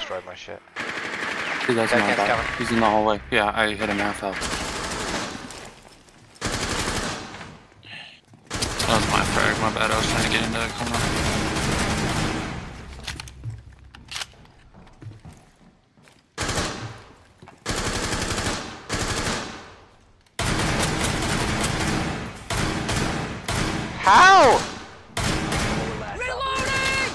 destroyed my shit. He doesn't know that. He's in the hallway. Yeah, I hit him half health. That was my frag, my bad. I was trying to get into the corner. How? Reloading!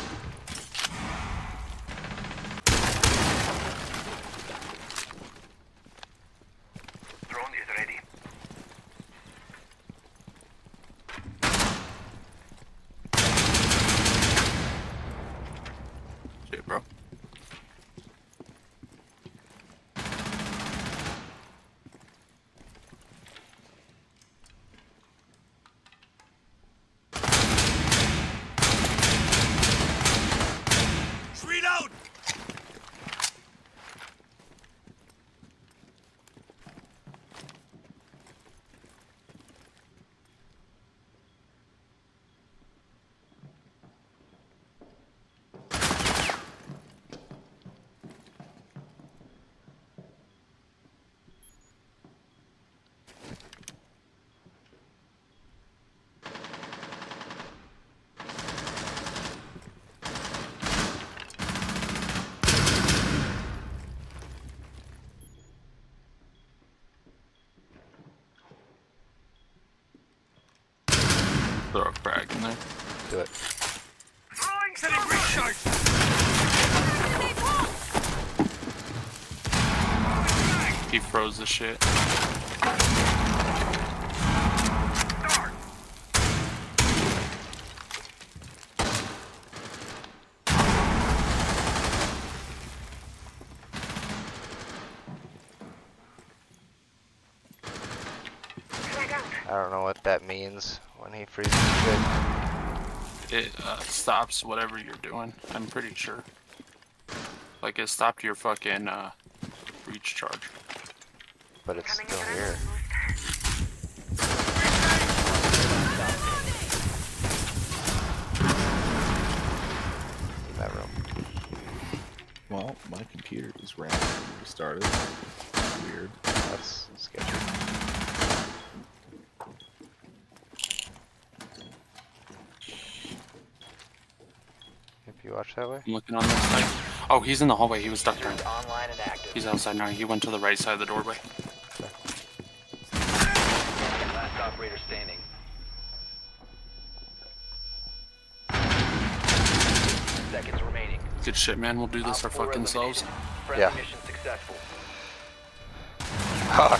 Drone is ready. Shit, bro. Reload! Throw a frag in there. Do it. Throwing setting recharge! He froze the shit. I don't know what that means when he freezes shit. It stops whatever you're doing, I'm pretty sure. Like it stopped your fucking reach charge. But it's still here. In that room. Well, my computer is random. Restarted. Weird. That's sketchy. If you watch that way. I'm looking on this side. Oh, he's in the hallway. He was stuck there. Online and active. He's outside now. He went to the right side of the doorway. Last operator standing. Seconds remaining. Good shit, man. We'll do this our Op 4 fucking selves. eliminated. Friendly Yeah. mission successful. Fuck.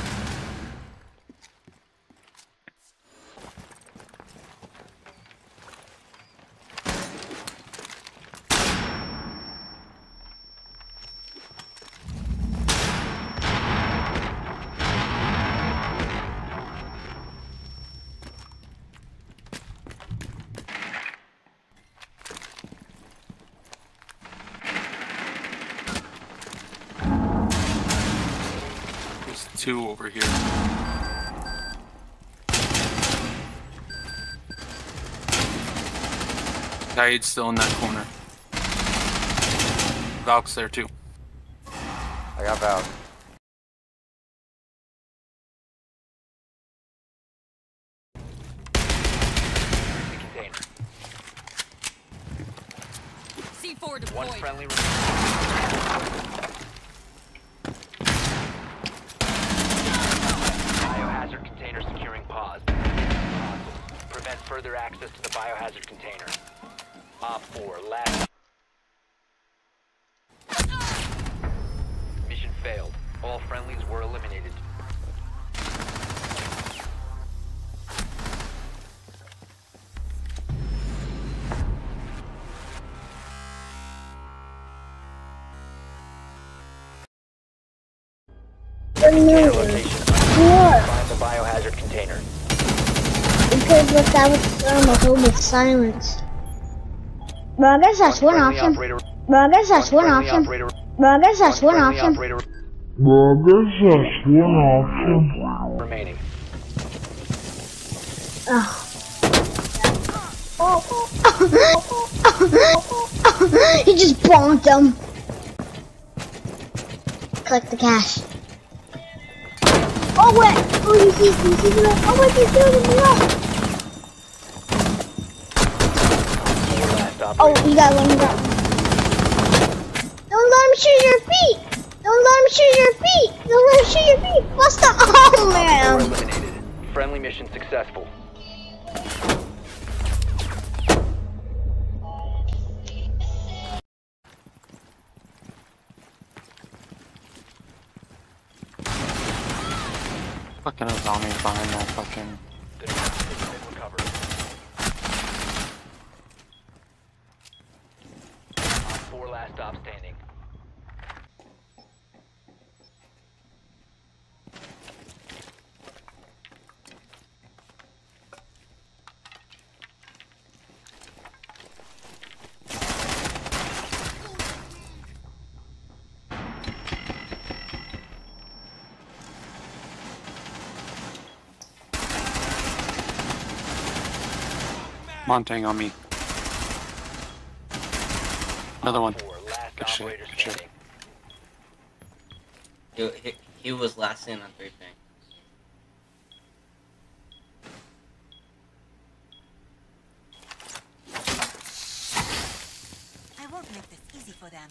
There's two over here. Guide's still in that corner. Valk's there too. I got Val. Container. C4 deployed. One friendly remaining. Biohazard container securing pause. Prevent further access to the biohazard container. Op 4, last. Mission failed. All friendlies were eliminated. Container location. Find the biohazard container. Because look, I was home with silence. Well, I guess that's one option. Well, I guess that's one option. Well, I guess that's one option. Remaining. He just bonked him. collect the cash. Oh wait! Oh, you see the oh wait, he's doing it below. Oh, you got one, you got one. Don't let him shoot your feet! Don't let him shoot your feet! Don't let him shoot your feet! What's the oh man? Eliminated. Friendly mission successful. Fucking a zombie behind that fucking. The diffuser has been recovered. Op 4 last stop standing. Montang on me. Another one. Op 4 last Good shit, operator good shit. standing. He was last in on 3 ping. I won't make this easy for them.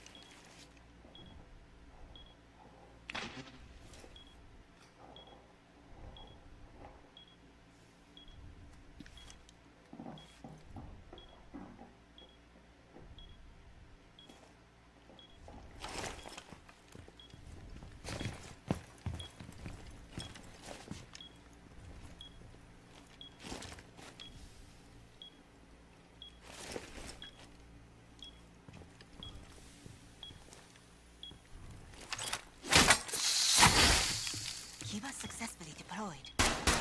Kiva successfully deployed.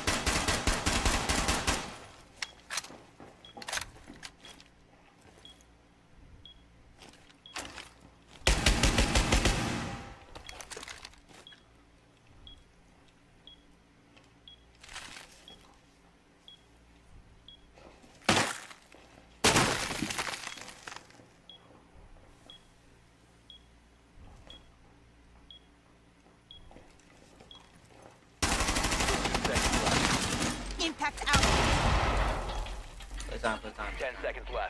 Impact out. Play time, play time. 10 seconds left.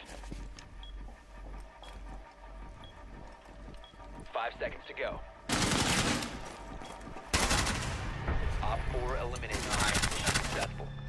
5 seconds to go. Op 4 eliminated. Mission successful.